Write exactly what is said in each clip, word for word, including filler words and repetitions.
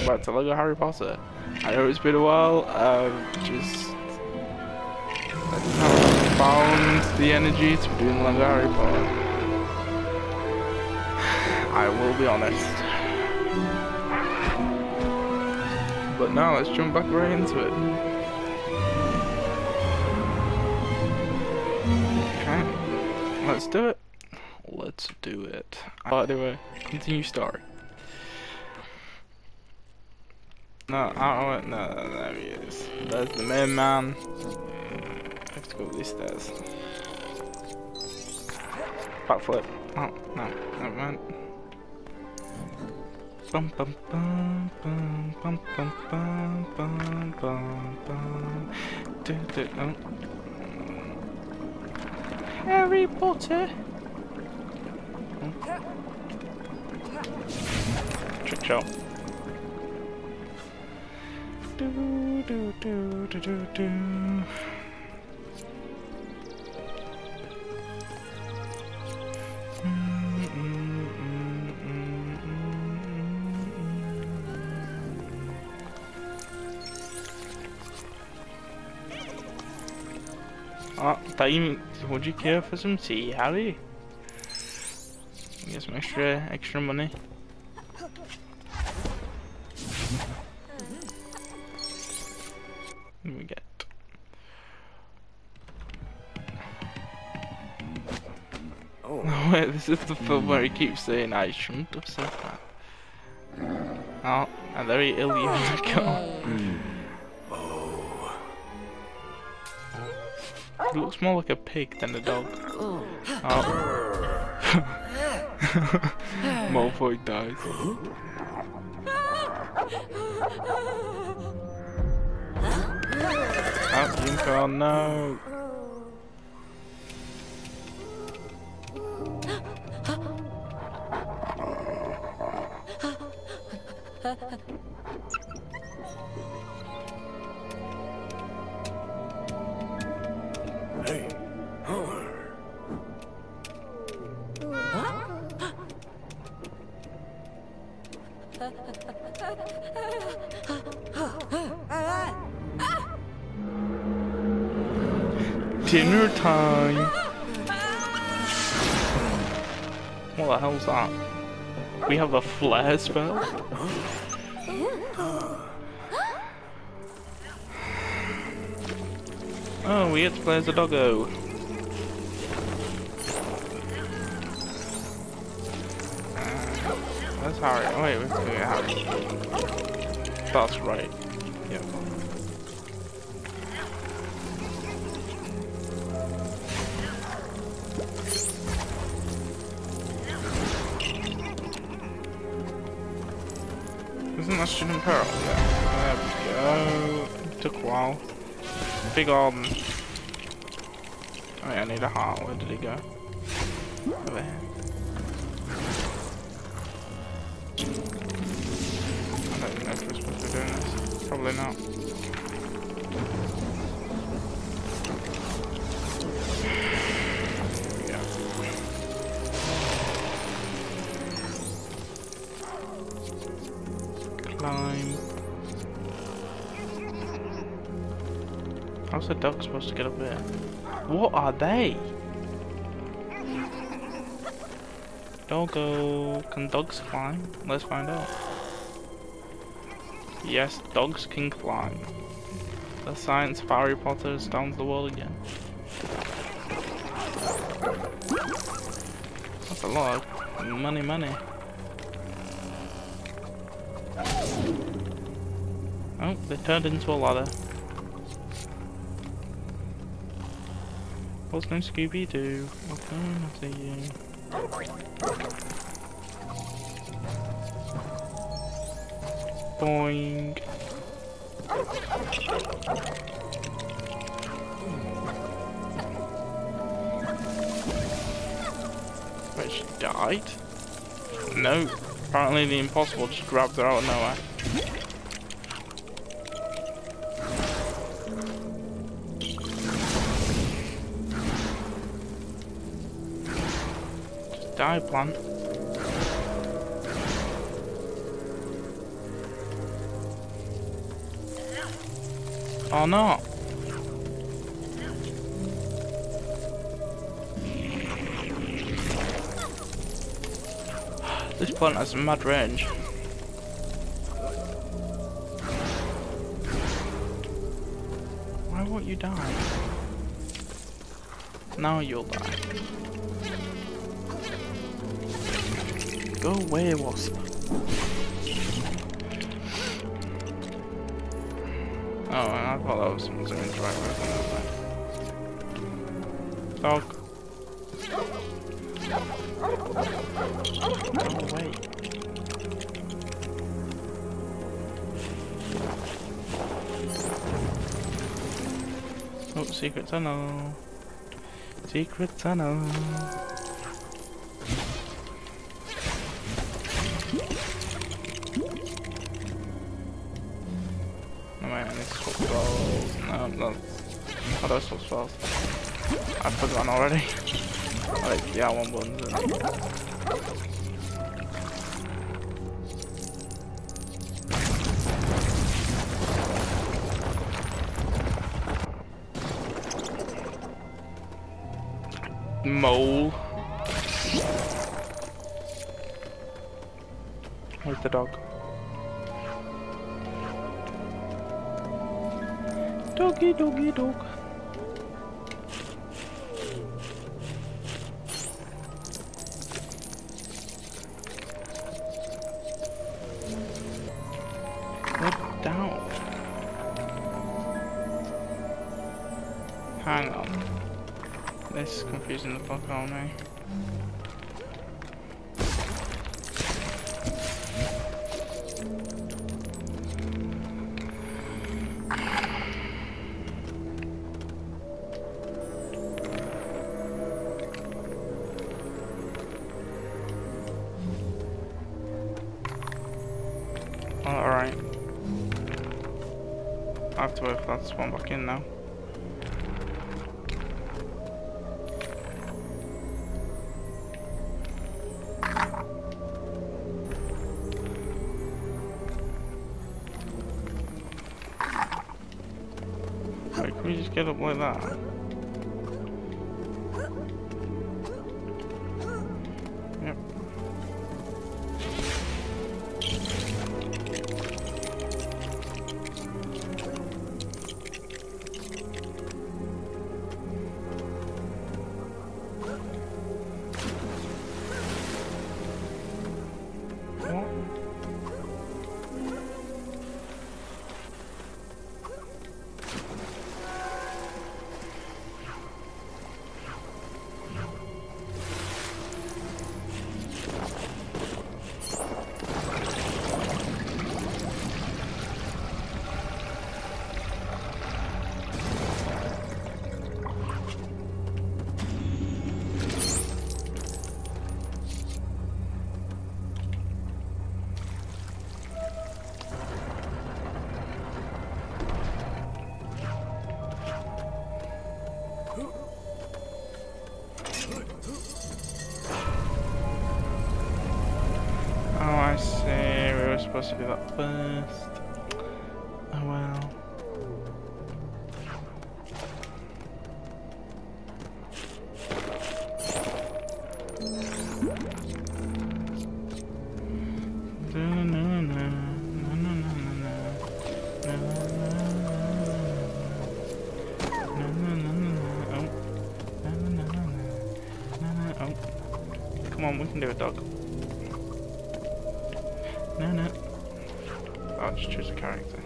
welcome back to LEGO Harry Potter. I know it's been a while, um, just I haven't found the energy to be doing LEGO Harry Potter. I will be honest. But now let's jump back right into it. Okay, let's do it. Let's do it. By the way, continue story. No, I don't no, no, there he is. There's the main man. I have to go up these stairs. Backflip. Oh, no, never mind. Bum bum bum bum bum bum bum bum bum bum. Do, do, oh. Harry Potter. Oh. Trick shot. Do do do do do do. Ah, time. Would you care for some tea, Harry? Get some extra, extra money. What do we get? Oh no, wait, this is the film where he keeps saying I shouldn't have said that. Oh, and there he ill even go. He looks more like a pig than a dog. Oh. Malfoy dies. Oh, Unicorn, no! Hey. Dinner time! What the hell's that? We have a flare spell? Oh, we get to play as a doggo. That's Harry. Oh wait, we have to get Harry. That's right. Yep. Isn't that Student Peril? Yeah. There we go. It took a while. Big Arden. Oh yeah, I need a heart. Where did he go? Over here. I don't know if we're supposed to be doing this. Probably not. Climb. How's the dog supposed to get up here? What are they? Doggo. Can dogs climb? Let's find out. Yes, dogs can climb. The science of Harry Potter astounds the world again. That's a lot of money, money. Oh, they turned into a ladder. What's no Scooby-Doo? Okay, I'll see you. Boing. Wait, she died? No. Apparently the impossible just grabbed her out of nowhere. Just die, plant. Or not. This plant has a mad range. Why won't you die? Now you'll die. Go away, wasp. Oh, I thought that was something to interact with. Dog. Go away. Oh, secret tunnel. Secret tunnel. No, man, I need to swap spells. No, no. How do I swap spells? I've forgotten already. I like the R one buttons. Mole. Where's the dog? Doggy, doggy, dog. Get down. Hang on. This is confusing the fuck out of me. Alright. I have to wait for that to spawn back in now. Wait, can we just get up like that? Yep. Oh, I see. We were supposed to do that first. Oh well. Come on, we can do it, dog. No, no. I'll just choose a character.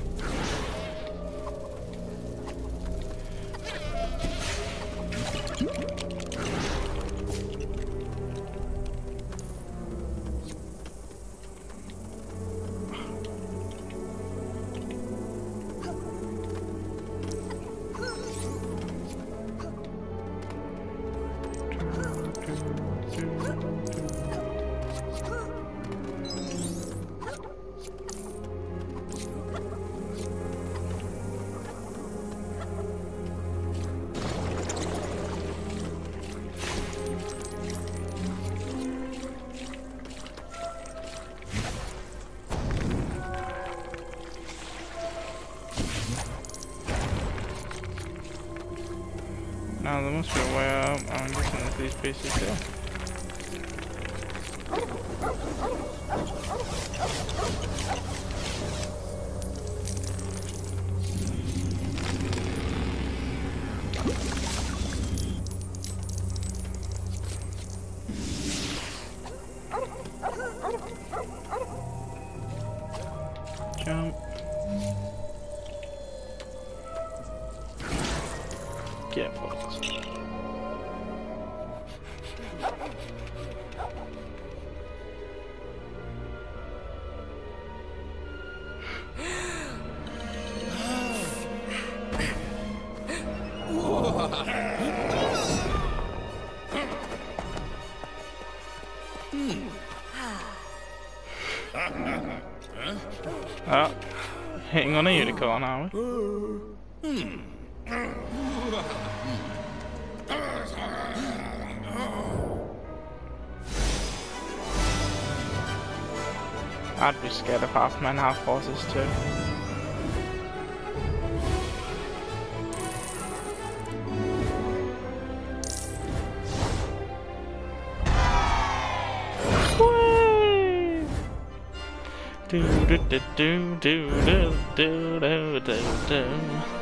Now there must be a way out. I'm guessing there's these pieces here. Jump. Get fucked. Oh, hitting on a unicorn, are we? I'd be scared of half men, half horses too. Do do do do do do do do do.